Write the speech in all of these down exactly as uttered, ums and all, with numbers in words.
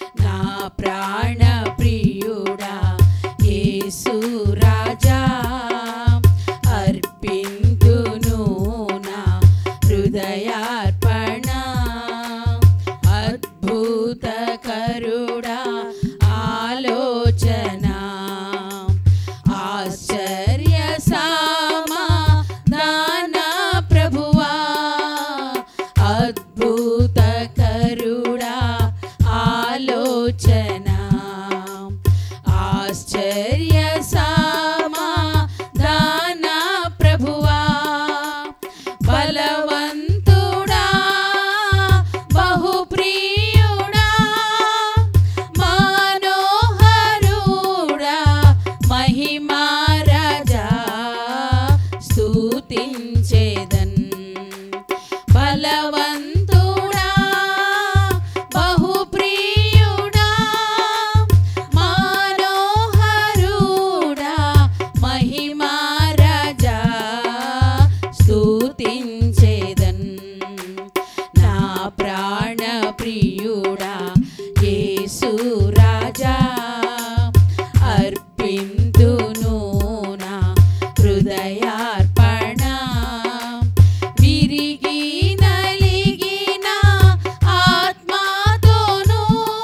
నా ప్రాణ ప్రియుడా యేసు రాజా అర్పింతును నా హృదయార్పణ అద్భుత కరుడా ఆలోచన ఆశ్చర్య సమాధాన ప్రభువా అద్భుత కరుడా ఆలోచన ఆశ్చర్య సమాధాన ప్రభువా బలవంతుడా బహుప్రియుడా మనోహరుడా మహిమా రాజా స్తుతించేదన్ బలవంతుడా బహుప్రియుడా మనోహరుడా మహిమా రాజా స్తుతించేదన్ నా ప్రాణ ప్రియుడా యేసు రాజా అర్పింతును నా హృదయార్పణ విరిగి నలిగిన ఆత్మతోను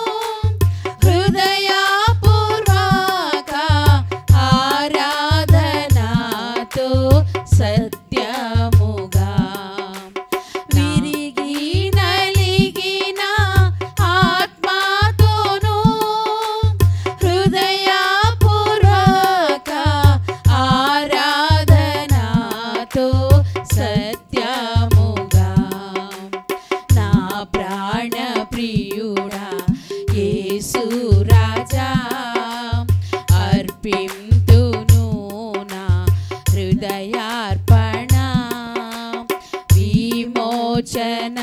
హృదయపూర్వక ఆరాధనతో సత్యముగా విరిగి నలిగిన ఆత్మతోను హృదయపూర్వక ఆరాధనతో సత్యముగా నా ప్రాణ ప్రియుడా యేసు రాజా అర్పింతును నా హృదయార్పణ విమోచన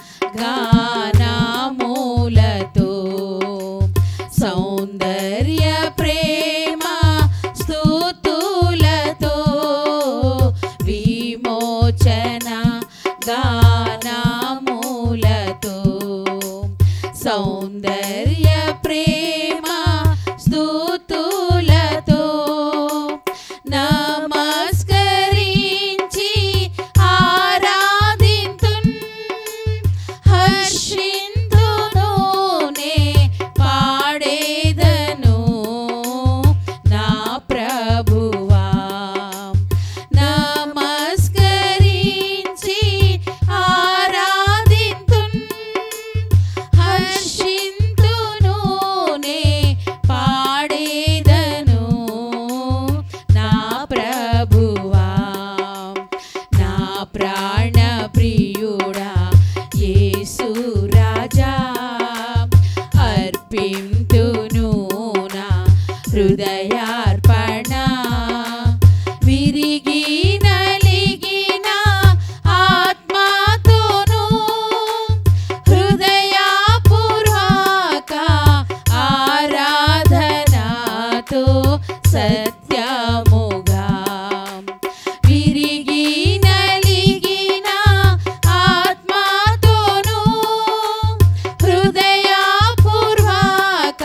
గానములతో సౌందర్య ప్రేమ స్తుతులతో విమోచన గానములతో సౌందర్య ప్రేమ స్తుతులతో నమస్కరించి ఆరాధింతున్ హర్షింతును నే పాడేదను నా ప్రభువా నమస్కరించి ఆరాధింతున్ హర్షింతును నే పాడేదను నా ప్రభువా నా ప్రాణ ప్రియుడా యేసు రాజా అర్పింతును నా హృదయార్పణ విరిగి నలిగిన ఆత్మతోను హృదయపూర్వక ఆరాధనతో సత్యముగా విరిగి నలిగిన ఆత్మతోను హృదయపూర్వక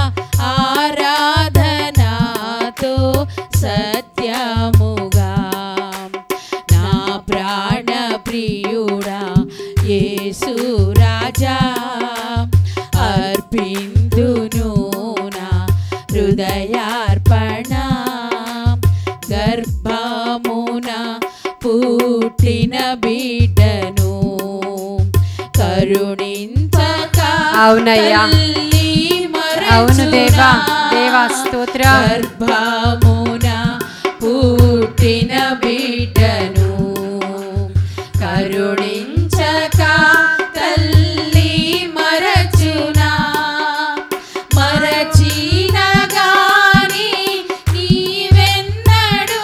ఆరాధనతో సత్యముగా నా ప్రాణ ప్రియుడా యేసు రాజా అర్పింతును నా హృదయార్పణ గర్భమున పుట్టిన బిడ్డను కరుణించక అవునయ్యా అవును దేవా దేవా స్తోత్రం గర్భమున పుట్టిన బిడ్డను కరుణించక తల్లి మరచునా మరచిన గాని నీవెన్నడు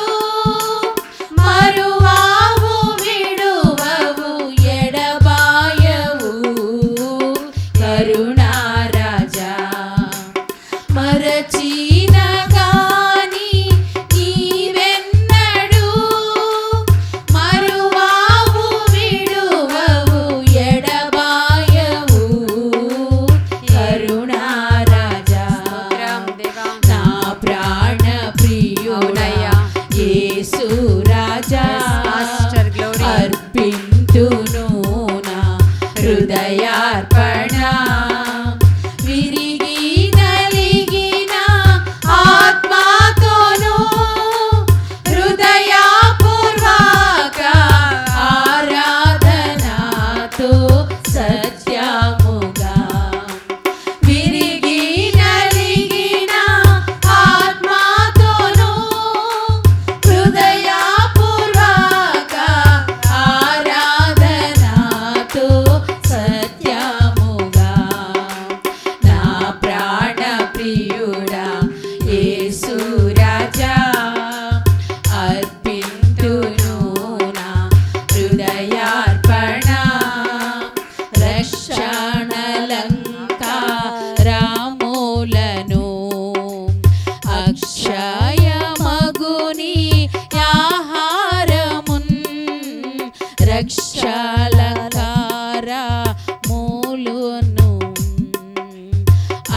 మరువావు విడువవు ఎడబాయవు కరుణా రాజా మరచిన గాని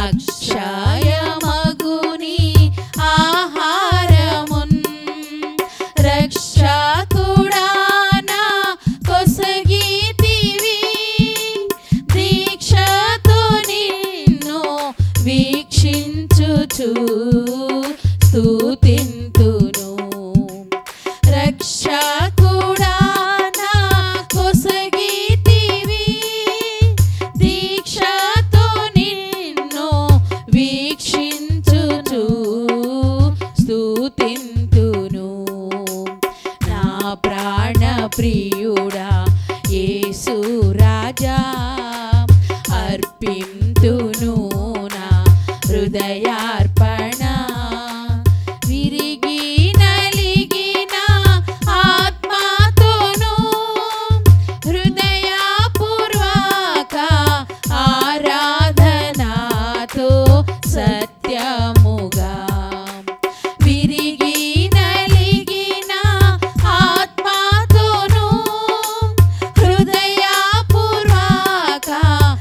అక్షయమగుని ఆహారమున్ రక్షకుడా నా కొసగితివి దీక్షతో నిన్ను వీక్షించుచు స్తుతింతును రక్షకుడా నా కొసగితివి దీక్షతో నిన్ను వీక్షించుచు స్తుతింతును నా ప్రాణ ప్రియుడా యేసు రాజా అర్పింతును నా హృదయార్పణ విరిగి నలిగిన ఆత్మతోను హృదయపూర్వక ఆరాధనతో సత్యముగా విరిగి నలిగిన ఆత్మతోను హృదయపూర్వక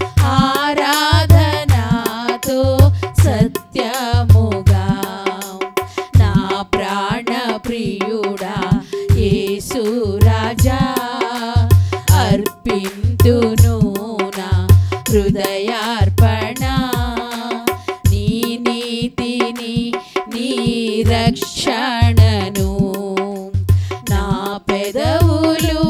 ఆరాధనతో సత్యముగా నా ప్రాణ ప్రియుడా యేసు రాజా అర్పింతును నా హృదయార్పణ నీ నీతిని నీ రక్షణను నా పెదవులు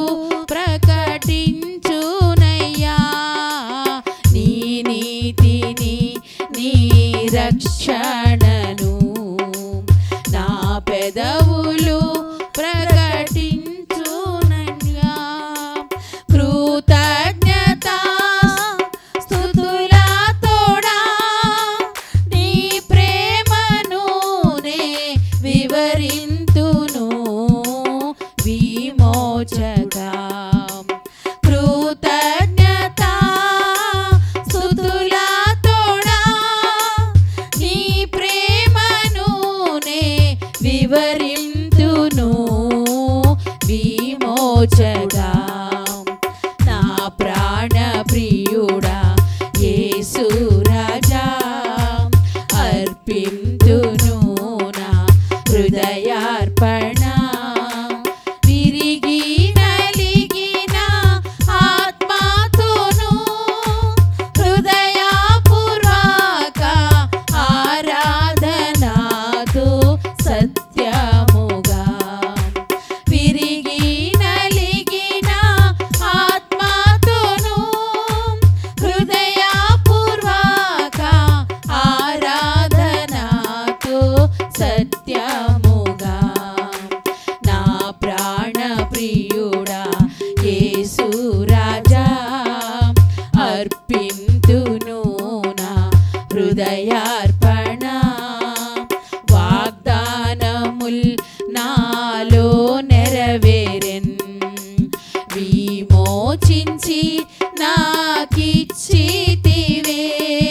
ప్రకటించునయ్యా నీ నీతిని నీ రక్షణను నా పెదవులు ప్రకటించునయ్యా కృతజ్ఞత స్తుతులతోడా నీ ప్రేమను నే వివరింతును విమోచగా కృతజ్ఞత స్తుతులతోడా నీ ప్రేమను నే వివరింతును విమోచగా నా ప్రాణ ప్రియుడా యేసు రాజా అర్పింతును నా హృదయార్పణ విరిగి నలిగిన ఆత్మతోను హృదయపూర్వక ఆరాధనతో సత్యముగా విరిగి నలిగిన ఆత్మతోను హృదయపూర్వక ఆరాధనతో సత్యముగా నా ప్రాణ ప్రియుడా యేసు రాజా అర్పింతును నా హృదయార్పణ వాగ్దానముల్ నాలో నెరవేరెన్ విమోచించి నాకిచ్చితివే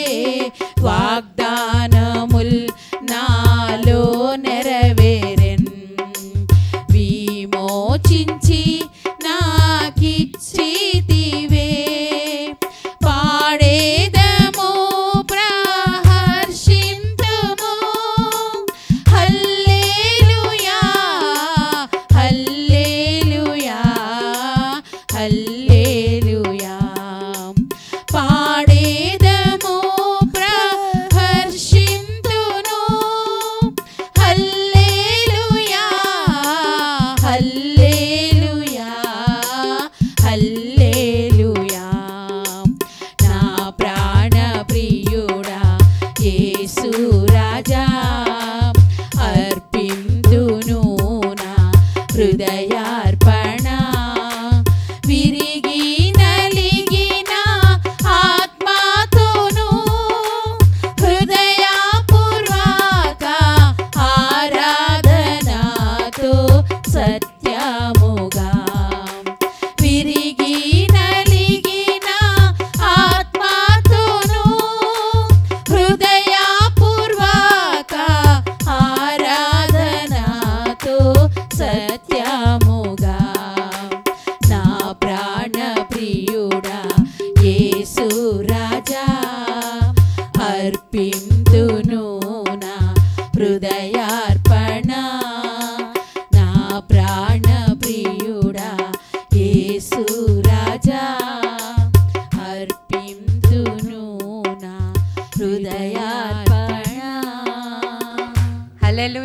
వాగ్దానముల్ నాలో నెరవేరెన్ విమోచించి నాకిచ్చితివే పాడేదము ప్రహర్షి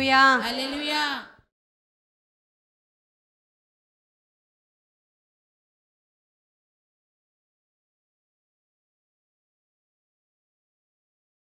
హల్లెలూయా హల్లెలూయా.